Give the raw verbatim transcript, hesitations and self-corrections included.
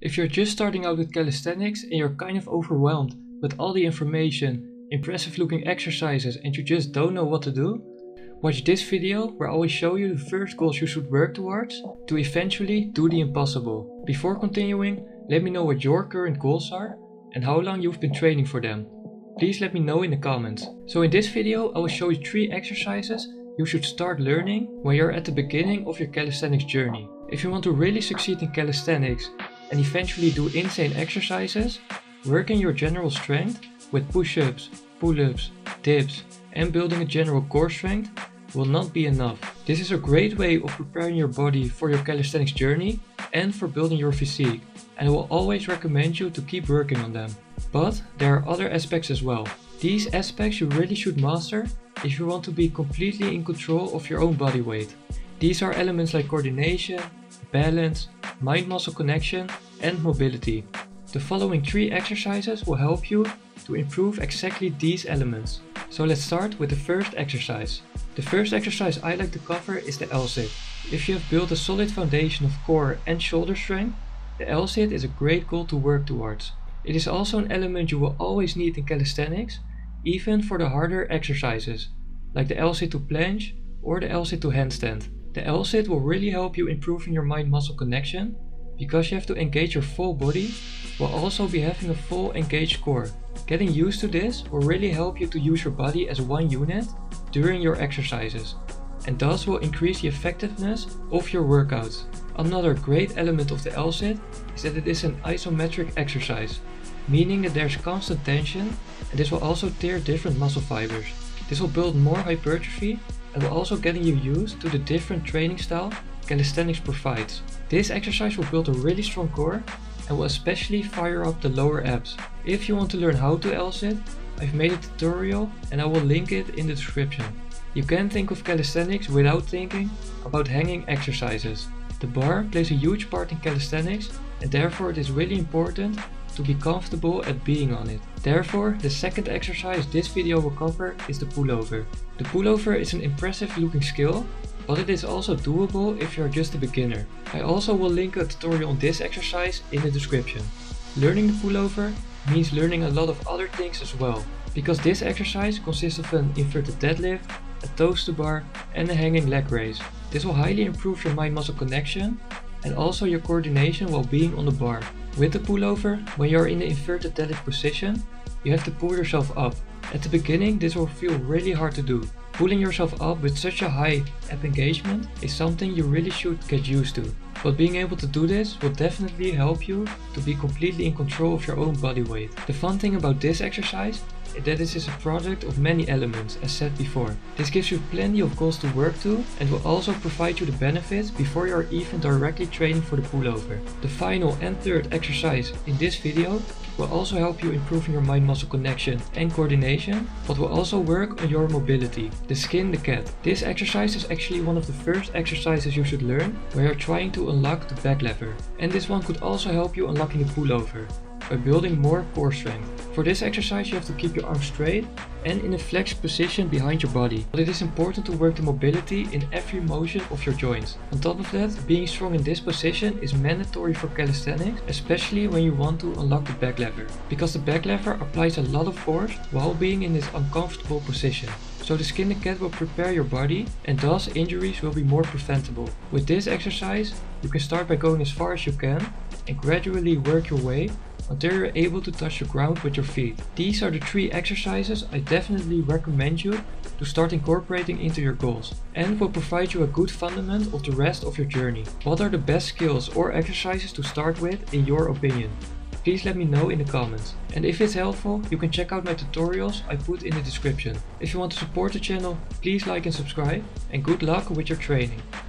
If you're just starting out with calisthenics and you're kind of overwhelmed with all the information, impressive looking exercises and you just don't know what to do, watch this video where I will show you the first goals you should work towards to eventually do the impossible. Before continuing, let me know what your current goals are and how long you've been training for them. Please let me know in the comments. So in this video I will show you three exercises you should start learning when you're at the beginning of your calisthenics journey. If you want to really succeed in calisthenics and eventually do insane exercises, working your general strength with push-ups, pull-ups, dips and building a general core strength will not be enough. This is a great way of preparing your body for your calisthenics journey and for building your physique, and I will always recommend you to keep working on them. But there are other aspects as well. These aspects you really should master if you want to be completely in control of your own body weight. These are elements like coordination, balance, mind-muscle connection and mobility. The following three exercises will help you to improve exactly these elements. So let's start with the first exercise. The first exercise I like to cover is the L-sit. If you have built a solid foundation of core and shoulder strength, the L-sit is a great goal to work towards. It is also an element you will always need in calisthenics, even for the harder exercises, like the L-sit to planche or the L-sit to handstand. The L-sit will really help you improving your mind-muscle connection, because you have to engage your full body while also be having a full engaged core. Getting used to this will really help you to use your body as one unit during your exercises, and thus will increase the effectiveness of your workouts. Another great element of the L-sit is that it is an isometric exercise, meaning that there's constant tension, and this will also tear different muscle fibers. This will build more hypertrophy and will also getting you used to the different training style calisthenics provides. This exercise will build a really strong core and will especially fire up the lower abs. If you want to learn how to L-sit, I've made a tutorial and I will link it in the description. You can think of calisthenics without thinking about hanging exercises. The bar plays a huge part in calisthenics, and therefore it is really important to be comfortable at being on it. Therefore, the second exercise this video will cover is the pullover. The pullover is an impressive looking skill, but it is also doable if you are just a beginner. I also will link a tutorial on this exercise in the description. Learning the pullover means learning a lot of other things as well, because this exercise consists of an inverted deadlift, a toes to bar and a hanging leg raise. This will highly improve your mind-muscle connection and also your coordination while being on the bar. With the pullover, when you are in the inverted deadlift position, you have to pull yourself up. At the beginning this will feel really hard to do. Pulling yourself up with such a high ab engagement is something you really should get used to. But being able to do this will definitely help you to be completely in control of your own body weight. The fun thing about this exercise is that this is a product of many elements, as said before. This gives you plenty of goals to work to and will also provide you the benefits before you are even directly training for the pullover. The final and third exercise in this video will also help you improve your mind-muscle connection and coordination, but will also work on your mobility. The skin the cat. This exercise is actually one of the first exercises you should learn when you're trying to unlock the back lever. And this one could also help you unlocking the pullover by building more core strength. For this exercise you have to keep your arms straight and in a flexed position behind your body, but it is important to work the mobility in every motion of your joints. On top of that, being strong in this position is mandatory for calisthenics, especially when you want to unlock the back lever, because the back lever applies a lot of force while being in this uncomfortable position. So the skin the cat will prepare your body and thus injuries will be more preventable. With this exercise you can start by going as far as you can and gradually work your way until you're able to touch the ground with your feet. These are the three exercises I definitely recommend you to start incorporating into your goals, and will provide you a good fundament of the rest of your journey. What are the best skills or exercises to start with in your opinion? Please let me know in the comments. And if it's helpful, you can check out my tutorials I put in the description. If you want to support the channel, please like and subscribe, and good luck with your training.